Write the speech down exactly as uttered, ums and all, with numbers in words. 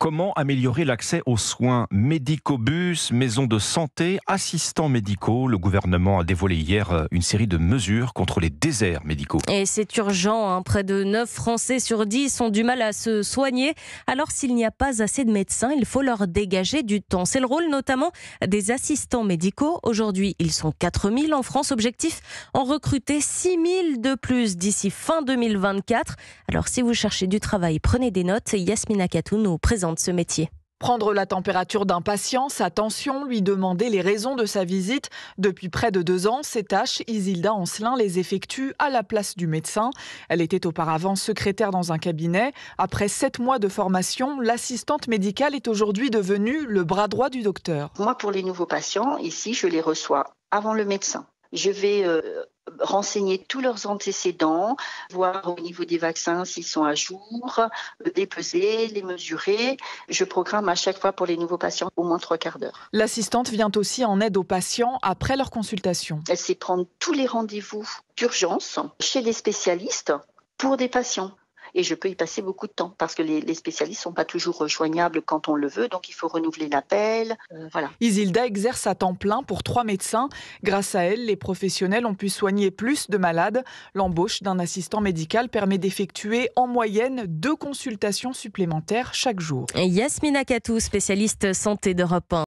Comment améliorer l'accès aux soins? Médicobus, maisons de santé, assistants médicaux. Le gouvernement a dévoilé hier une série de mesures contre les déserts médicaux. Et c'est urgent, hein. Près de neuf Français sur dix ont du mal à se soigner. Alors s'il n'y a pas assez de médecins, il faut leur dégager du temps. C'est le rôle notamment des assistants médicaux. Aujourd'hui, ils sont quatre mille en France. Objectif, en recruter six mille de plus d'ici fin deux mille vingt-quatre. Alors si vous cherchez du travail, prenez des notes. Yasmina Katou nous présente ce métier. Prendre la température d'un patient, sa tension, lui demander les raisons de sa visite. Depuis près de deux ans, ces tâches, Isilda Ancelin les effectue à la place du médecin. Elle était auparavant secrétaire dans un cabinet. Après sept mois de formation, l'assistante médicale est aujourd'hui devenue le bras droit du docteur. Moi, pour les nouveaux patients, ici, je les reçois avant le médecin. Je vais euh, renseigner tous leurs antécédents, voir au niveau des vaccins s'ils sont à jour, les peser, les mesurer. Je programme à chaque fois pour les nouveaux patients au moins trois quarts d'heure. L'assistante vient aussi en aide aux patients après leur consultation. Elle sait prendre tous les rendez-vous d'urgence chez les spécialistes pour des patients. Et je peux y passer beaucoup de temps parce que les, les spécialistes ne sont pas toujours rejoignables quand on le veut, donc il faut renouveler l'appel. Euh, voilà. Isilda exerce à temps plein pour trois médecins. Grâce à elle, les professionnels ont pu soigner plus de malades. L'embauche d'un assistant médical permet d'effectuer en moyenne deux consultations supplémentaires chaque jour. Yasmina Katou, spécialiste santé d'Europe un.